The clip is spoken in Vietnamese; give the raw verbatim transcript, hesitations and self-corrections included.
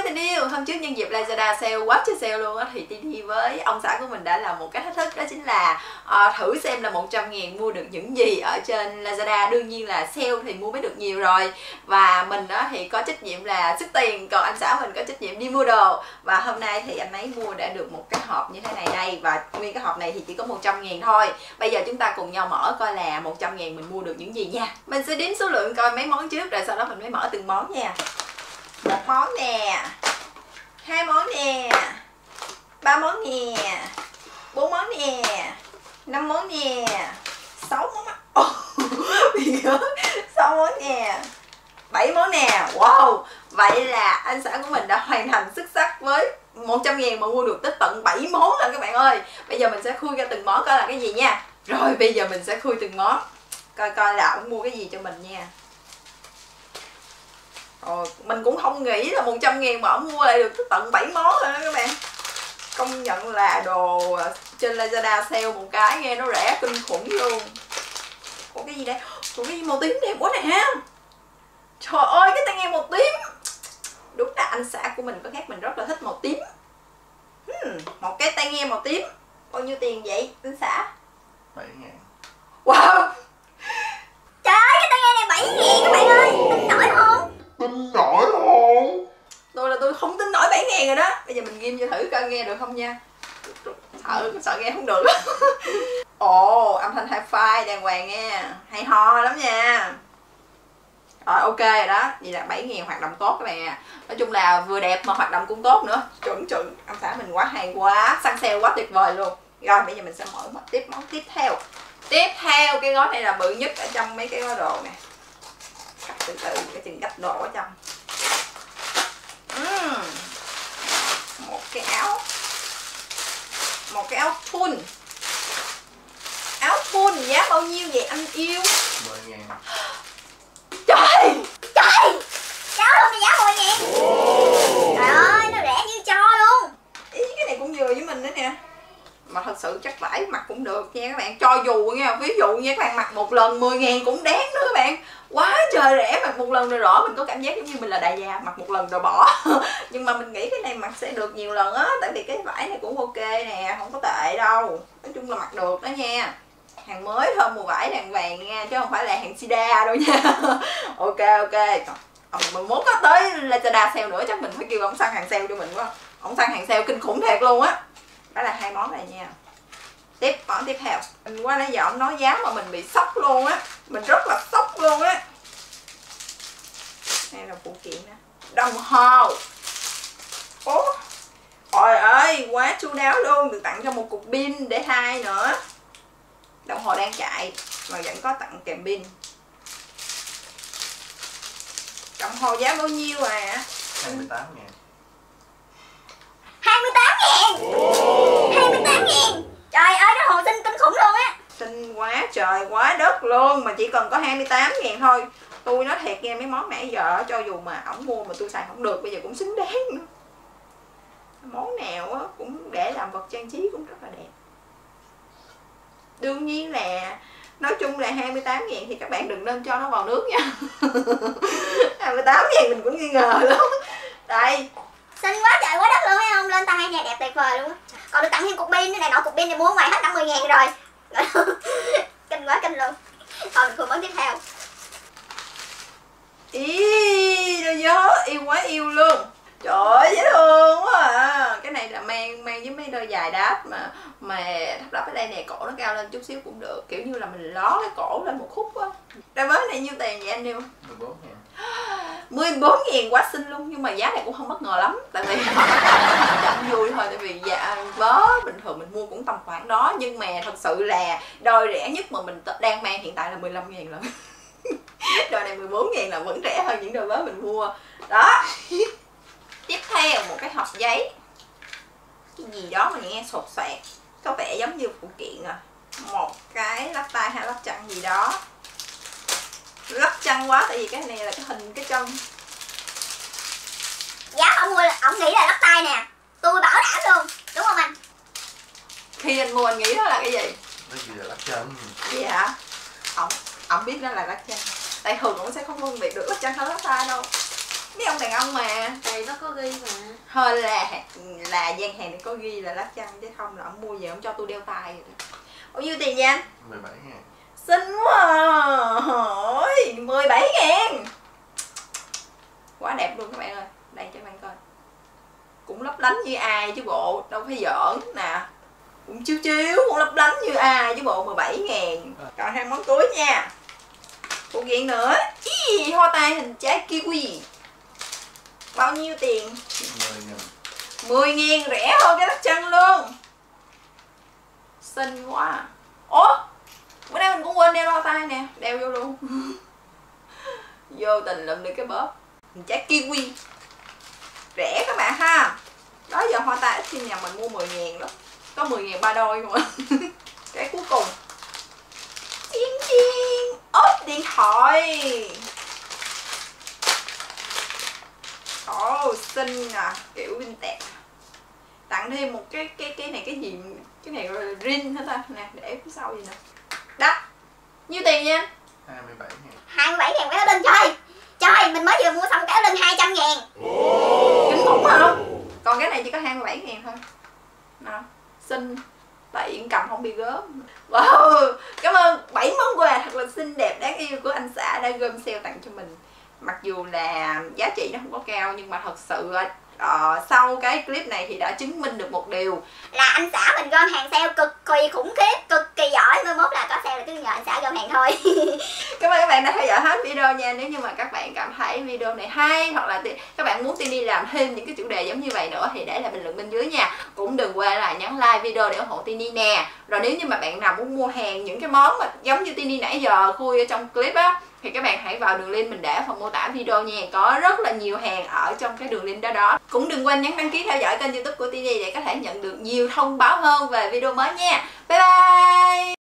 tình yêu, hôm trước nhân dịp Lazada sale quá trời sale luôn á, thì Titi với ông xã của mình đã làm một cái thách thức, đó chính là uh, thử xem là một trăm ngàn mua được những gì ở trên Lazada. Đương nhiên là sale thì mua mới được nhiều rồi, và mình đó thì có trách nhiệm là xuất tiền, còn anh xã mình có trách nhiệm đi mua đồ. Và hôm nay thì anh ấy mua đã được một cái hộp như thế này đây, và nguyên cái hộp này thì chỉ có một trăm ngàn thôi. Bây giờ chúng ta cùng nhau mở coi là một trăm ngàn mình mua được những gì nha. Mình sẽ đếm số lượng coi mấy món trước, rồi sau đó mình mới mở từng món nha. Một món nè, hai món nè, ba món nè, bốn món nè, năm món nè, sáu món bị nhớ, sáu món nè, bảy món nè. Wow, vậy là anh xã của mình đã hoàn thành xuất sắc với một trăm ngàn mà mua được tới tận bảy món rồi các bạn ơi. Bây giờ mình sẽ khui ra từng món coi là cái gì nha. Rồi bây giờ mình sẽ khui từng món, coi coi là ông mua cái gì cho mình nha. Ờ, mình cũng không nghĩ là một trăm ngàn mà ông mua lại được tới tận bảy món rồi đó các bạn. Công nhận là đồ trên Lazada sale một cái nghe nó rẻ kinh khủng luôn. Có cái gì đây? Có cái gì màu tím đẹp quá nè. Trời ơi, cái tai nghe màu tím. Đúng là anh xã của mình có khác mình rất là thích màu tím. hmm, Một cái tai nghe màu tím. Bao nhiêu tiền vậy anh xã? bảy ngàn. Wow. Trời ơi, cái tai nghe này bảy ngàn các bạn ơi. Tin nổi không? Tin nổi không? Tôi là tôi không tin nổi bảy ngàn rồi đó. Bây giờ mình ghim cho thử coi nghe được không nha. Sợ, sợ nghe không được. Ồ, âm thanh hi-fi đàng hoàng nha. Hay ho lắm nha. Rồi ok rồi đó. Vậy là bảy ngàn hoạt động tốt các bạn à. Nói chung là vừa đẹp mà hoạt động cũng tốt nữa. Chuẩn chuẩn. Ông xã mình quá hay quá. Săn sale quá tuyệt vời luôn. Rồi bây giờ mình sẽ mở một tiếp món tiếp theo. Tiếp theo cái gói này là bự nhất ở trong mấy cái gói đồ nè. Cắt từ từ cái chừng gấp đồ ở trong. uhm. Một cái áo. Một cái áo thun. Áo thun giá bao nhiêu vậy anh yêu? mười ngàn. Trời. Trời, cháu luôn thì giá mười ngàn. Trời ơi, nó rẻ như cho luôn. Ý cái này cũng vừa với mình nữa nè. Mà thật sự chắc vải mặc cũng được nha các bạn. Cho dù nha, ví dụ như các bạn mặc một lần mười ngàn cũng đáng nữa các bạn. Quá trời rẻ, mặc một lần rồi rõ mình có cảm giác giống như mình là đại gia, mặc một lần rồi bỏ. Nhưng mà mình nghĩ cái này mặc sẽ được nhiều lần á. Tại vì cái vải này cũng ok nè, không có tệ đâu. Nói chung là mặc được đó nha. Hàng mới thơm mùa vải đàng hoàng nha, chứ không phải là hàng Sida đâu nha. Ok ok. Còn mình muốn có tới Lazada sale nữa chắc mình phải kêu ông săn hàng sale cho mình quá. Ông săn hàng sale kinh khủng thiệt luôn á. Đó là hai món này nha. Tiếp món tiếp theo. Mình qua nãy giờ ông nói giá mà mình bị sốc luôn á. Mình rất là sốc luôn á. Đây là phụ kiện nè. Đồng hồ. Ủa, trời ơi, quá chu đáo luôn. Được tặng cho một cục pin để thay nữa. Đồng hồ đang chạy mà vẫn có tặng kèm pin. Đồng hồ giá bao nhiêu à? hai mươi tám ngàn. Hai mươi tám ngàn. Hai mươi tám ngàn. Trời ơi, nó hồ xinh kinh khủng luôn á. Xinh quá trời quá đất luôn. Mà chỉ cần có hai mươi tám ngàn thôi. Tôi nói thiệt nghe, mấy món nãy giờ cho dù mà ổng mua mà tôi xài không được, bây giờ cũng xứng đáng nữa. Món nào á cũng để làm vật trang trí cũng rất là đẹp. Đương nhiên là nói chung là hai mươi tám ngàn thì các bạn đừng nên cho nó vào nước nha. hai mươi tám ngàn mình cũng nghi ngờ lắm. Đây. Xinh quá trời quá đất luôn thấy không? Lên tay nha, đẹp tuyệt vời luôn á. Còn được tặng thêm cục pin này nọ, cục pin này mua ngoài hết năm mươi ngàn rồi. Kinh quá kinh luôn. Thôi mình khui món tiếp theo. Ý, nó nhớ yêu quá yêu luôn. Trời ơi, dễ thương quá à. Cái này là mang mang với mấy đôi giày đáp mà mà thắp đắp ở đây nè, cổ nó cao lên chút xíu cũng được, kiểu như là mình ló cái cổ lên một khúc á. Đôi vớ này nhiêu tiền vậy anh yêu? mười bốn ngàn. mười bốn ngàn quá xinh luôn, nhưng mà giá này cũng không bất ngờ lắm. Tại vì cho vui thôi, tại vì dạ vớ bình thường mình mua cũng tầm khoảng đó. Nhưng mà thật sự là đôi rẻ nhất mà mình đang mang hiện tại là mười lăm ngàn lận. Đôi này mười bốn ngàn là vẫn rẻ hơn những đôi vớ mình mua. Đó. Tiếp theo một cái hộp giấy. Cái gì đó mà nghe sột soạt, có vẻ giống như phụ kiện à. Một cái lắc tay hay lắc chân gì đó. Lắc chân quá, tại vì cái này là cái hình cái chân. Giá ông mua là ông nghĩ là lắc tay nè. Tôi bảo đảm luôn, đúng không anh? Khi anh mua anh nghĩ đó là cái gì? Cái gì là lắc chân? Gì hả? Ông, ông biết đó là lắc chân. Tại thường ông sẽ không phân biệt được lắc chân hay lắc tay đâu. mấy ông đàn ông mà. Đây nó có ghi mà. Hơn là là gian hàng này có ghi là lát chanh, chứ không là ông mua về ông cho tôi đeo tay rồi đó. Bao nhiêu tiền nha? mười bảy ngàn. Xinh quá à. Ôi, mười bảy ngàn. Quá đẹp luôn các bạn ơi. Đây cho các bạn coi. Cũng lấp lánh như ai chứ bộ, đâu phải giỡn nè. Cũng chiếu chiếu, cũng lấp lánh như ai chứ bộ, mười bảy ngàn. Còn hai món cuối nha. Phụ kiện nữa. Ý, hoa tai hình trái kiwi. Bao nhiêu tiền? mười ngàn. mười ngàn, rẻ hơn cái lắc chân luôn. Xinh quá. Ủa, bữa nay mình cũng quên đeo hoa tai nè. Đeo vô luôn. Vô tình lụm được cái bóp hình trái kiwi. Rẻ các bạn ha. Đó giờ hoa tai ít khi nào mình mua mười ngàn lắm. Có mười ngàn ba đôi không ạ. Cái cuối cùng. Chiên chiên. Ốp điện thoại. Ồ, oh, xinh nè. Kiểu vintage. Tặng thêm một cái cái cái này cái gì. Cái này gọi là ring hả ta. Nè, để phía sau vậy nè. Đó. Nhiêu tiền nha? hai mươi bảy ngàn. hai mươi bảy ngàn cái áo linh trời. Trời, mình mới vừa mua xong cái áo linh hai trăm ngàn. Kinh khủng không? Còn cái này chỉ có hai mươi bảy ngàn thôi. Nào, xinh, tiện, cầm không bị gớm. Wow, cảm ơn bảy món quà thật là xinh đẹp đáng yêu của anh xã đã gom sale tặng cho mình. Mặc dù là giá trị nó không có cao nhưng mà thật sự uh, sau cái clip này thì đã chứng minh được một điều là anh xã mình gom hàng sale cực kỳ khủng khiếp, cực kỳ giỏi. Mai mốt là có sale là cứ nhờ anh xã gom hàng thôi. Cảm ơn các bạn đã theo dõi hết video nha. Nếu như mà các bạn cảm thấy video này hay hoặc là các bạn muốn Tini làm thêm những cái chủ đề giống như vậy nữa thì để lại bình luận bên dưới nha. Cũng đừng quên là nhấn like video để ủng hộ Tini nè. Rồi nếu như mà bạn nào muốn mua hàng những cái món mà giống như Tini nãy giờ khui ở trong clip á thì các bạn hãy vào đường link mình để ở phần mô tả video nha. Có rất là nhiều hàng ở trong cái đường link đó đó. Cũng đừng quên nhấn đăng ký theo dõi kênh YouTube của Tini để có thể nhận được nhiều thông báo hơn về video mới nha. Bye bye.